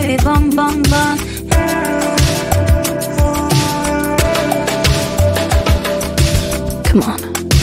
baby, bum bum bum. Come on.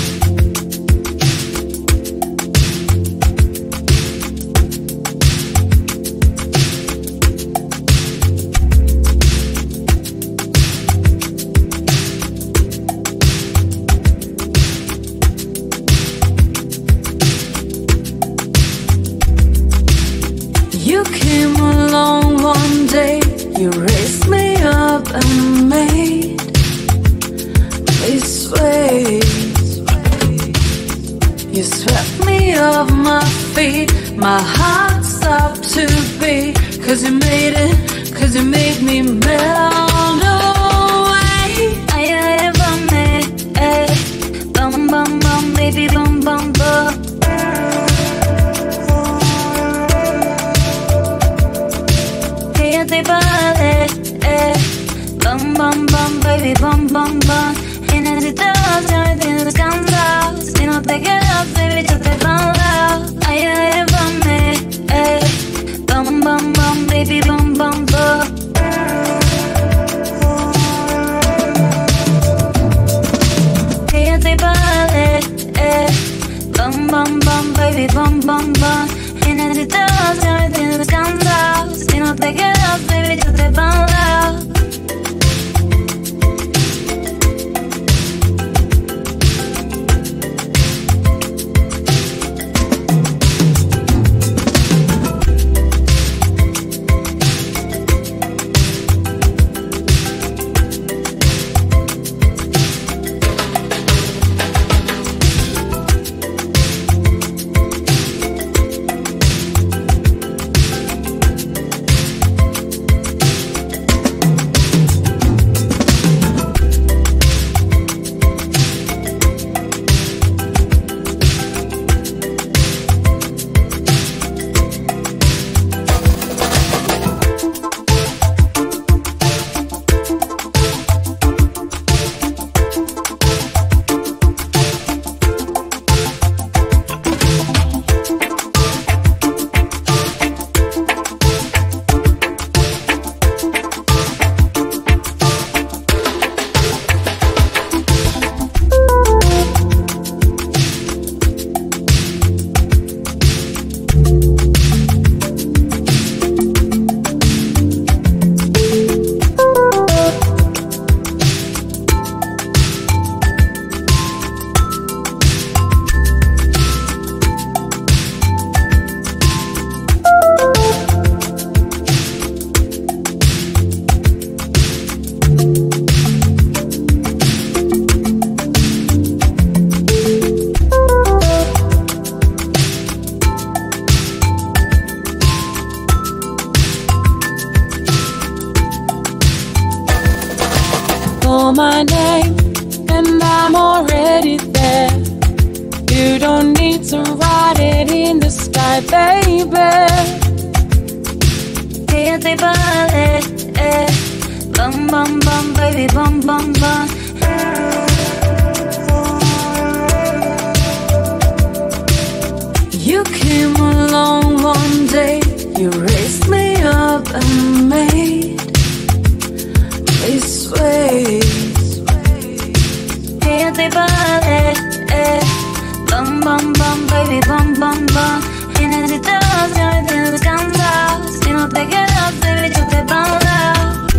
You came along one day, you raised me up and made me sway. You swept me off my feet, my heart stopped to beat. Cause you made me melt away. I bum me, bum bum bum, baby bum bum bum. Te vale, bum bum bum, baby bum bum bum. Y necesitas ya tienes descansar. Si no te quedas, baby, yo te mando. Ay, llévame, bum bum bum, baby bum bum bum. Ella te vale, bum bum bum, baby bum bum bum. Y necesitas ya tienes descansar. Si no te quedas, baby, yo te mando. Call my name and I'm already there. You don't need to write it in the sky, baby. Ella te vale, bum bum bum, baby bum bum bum. You came along one day, you raised me up and made me sway. Ella te vale, bum bum bum, baby bum bum bum. Y necesitas ya tienes descansar. Si no te quedas, baby, yo te mando.